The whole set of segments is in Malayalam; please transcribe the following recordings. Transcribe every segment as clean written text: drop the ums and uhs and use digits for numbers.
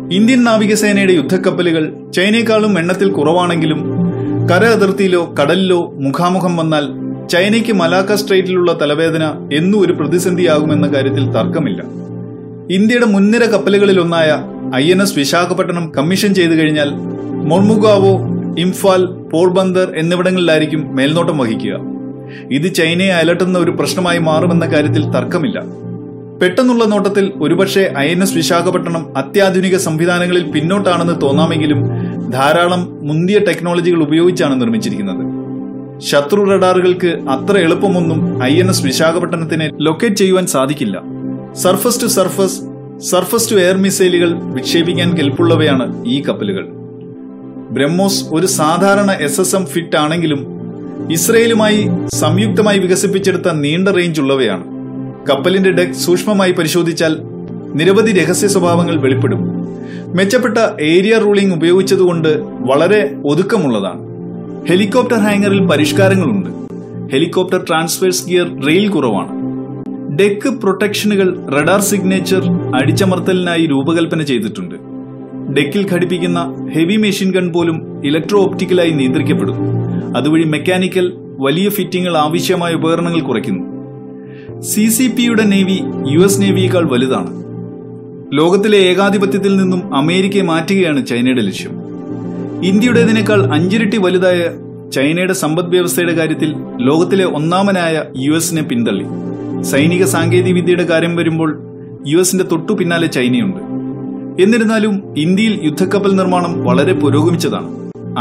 ഇന്ത്യൻ നാവികസേനയുടെ യുദ്ധക്കപ്പലുകൾ ചൈനയെക്കാളും എണ്ണത്തിൽ കുറവാണെങ്കിലും കര അതിർത്തിയിലോ കടലിലോ മുഖാമുഖം വന്നാൽ ചൈനയ്ക്ക് മലാക്ക സ്ട്രെയിറ്റിലുള്ള തലവേദന എന്നും ഒരു പ്രതിസന്ധിയാകുമെന്ന കാര്യത്തിൽ തർക്കമില്ല. ഇന്ത്യയുടെ മുൻനിര കപ്പലുകളിലൊന്നായ INS വിശാഖപട്ടണം കമ്മീഷൻ ചെയ്തു കഴിഞ്ഞാൽ മൊർമുഗാവോ, ഇംഫാൽ, പോർബന്ദർ എന്നിവിടങ്ങളിലായിരിക്കും മേൽനോട്ടം വഹിക്കുക. ഇത് ചൈനയെ അലട്ടുന്ന ഒരു പ്രശ്നമായി മാറുമെന്ന കാര്യത്തിൽ തർക്കമില്ല. പെട്ടെന്നുള്ള നോട്ടത്തിൽ ഒരുപക്ഷെ INS വിശാഖപട്ടണം അത്യാധുനിക സംവിധാനങ്ങളിൽ പിന്നോട്ടാണെന്ന് തോന്നാമെങ്കിലും ധാരാളം മുന്തിയ ടെക്നോളജികൾ ഉപയോഗിച്ചാണ് നിർമ്മിച്ചിരിക്കുന്നത്. ശത്രു റഡാറുകൾക്ക് അത്ര എളുപ്പമൊന്നും INS വിശാഖപട്ടണത്തിനെ ലൊക്കേറ്റ് ചെയ്യുവാൻ സാധിക്കില്ല. Surface to surface, surface to air മിസൈലുകൾ വിക്ഷേപിക്കാൻ കെൽപ്പുള്ളവയാണ് ഈ കപ്പലുകൾ. ബ്രഹ്മോസ് ഒരു സാധാരണ SSM ഫിറ്റ് ആണെങ്കിലും ഇസ്രയേലുമായി സംയുക്തമായി വികസിപ്പിച്ചെടുത്ത നീണ്ട റേഞ്ച് ഉള്ളവയാണ്. കപ്പലിന്റെ ഡെക്ക് സൂക്ഷ്മമായി പരിശോധിച്ചാൽ നിരവധി രഹസ്യ സ്വഭാവങ്ങൾ വെളിപ്പെടും. മെച്ചപ്പെട്ട ഏരിയ റൂളിംഗ് ഉപയോഗിച്ചതുകൊണ്ട് വളരെ ഒതുക്കമുള്ളതാണ്. ഹെലികോപ്റ്റർ ഹാങ്ങറിൽ പരിഷ്കാരങ്ങളുണ്ട്. ഹെലികോപ്റ്റർ ട്രാൻസ്വേഴ്സ് ഗിയർ റെയിൽ കുറവാണ്. ഡെക്ക് പ്രൊട്ടക്ഷനുകൾ റഡാർ സിഗ്നേച്ചർ അടിച്ചമർത്തലിനായി രൂപകൽപ്പന ചെയ്തിട്ടുണ്ട്. ഡെക്കിൽ ഘടിപ്പിക്കുന്ന ഹെവി മെഷീൻ ഗൺ പോലും ഇലക്ട്രോ ഓപ്റ്റിക്കലായി നിയന്ത്രിക്കപ്പെടുന്നു. അതുവഴി മെക്കാനിക്കൽ വലിയ ഫിറ്റിംഗുകൾ ആവശ്യമായ ഉപകരണങ്ങൾ കുറയ്ക്കുന്നു. CCPയുടെ നേവി US നേവിയേക്കാൾ വലുതാണ്. ലോകത്തിലെ ഏകാധിപത്യത്തിൽ നിന്നും അമേരിക്കയെ മാറ്റുകയാണ് ചൈനയുടെ ലക്ഷ്യം. ഇന്ത്യയുടേതിനേക്കാൾ 5 ഇരട്ടി വലുതായ ചൈനയുടെ സമ്പദ് വ്യവസ്ഥയുടെ കാര്യത്തിൽ ലോകത്തിലെ ഒന്നാമനായ US പിന്തള്ളി. സൈനിക സാങ്കേതിക വിദ്യയുടെ കാര്യം വരുമ്പോൾ US തൊട്ടു പിന്നാലെ ചൈനയുണ്ട്. എന്നിരുന്നാലും ഇന്ത്യയിൽ യുദ്ധക്കപ്പൽ നിർമ്മാണം വളരെ പുരോഗമിച്ചതാണ്.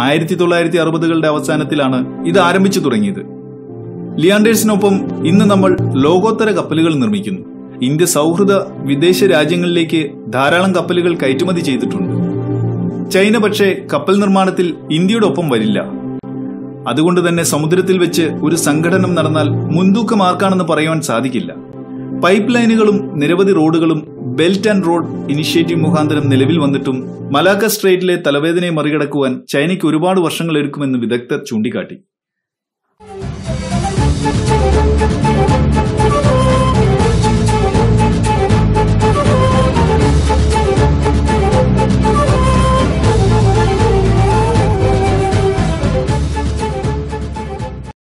1960കളുടെ അവസാനത്തിലാണ് ഇത് ആരംഭിച്ചു തുടങ്ങിയത്. ലിയാൻഡേഴ്സിനൊപ്പം ഇന്ന് നമ്മൾ ലോകോത്തര കപ്പലുകൾ നിർമ്മിക്കുന്നു. ഇന്ത്യ സൗഹൃദ വിദേശ രാജ്യങ്ങളിലേക്ക് ധാരാളം കപ്പലുകൾ കയറ്റുമതി ചെയ്തിട്ടുണ്ട്. ചൈന പക്ഷേ കപ്പൽ നിർമ്മാണത്തിൽ ഇന്ത്യയുടെ ഒപ്പം വരില്ല. അതുകൊണ്ട് തന്നെ സമുദ്രത്തിൽ വെച്ച് ഒരു സംഘടനം നടന്നാൽ മുൻതൂക്കം ആർക്കാണെന്ന് പറയുവാൻ സാധിക്കില്ല. പൈപ്പ് ലൈനുകളും നിരവധി റോഡുകളും ബെൽറ്റ് ആൻഡ് റോഡ് ഇനിഷ്യേറ്റീവ് മുഖാന്തരം നിലവിൽ വന്നിട്ടും മലാക്ക സ്ട്രെയിറ്റിലെ തലവേദനയെ മറികടക്കുവാൻ ചൈനയ്ക്ക് ഒരുപാട് വർഷങ്ങൾ എടുക്കുമെന്ന് വിദഗ്ധർ ചൂണ്ടിക്കാട്ടി.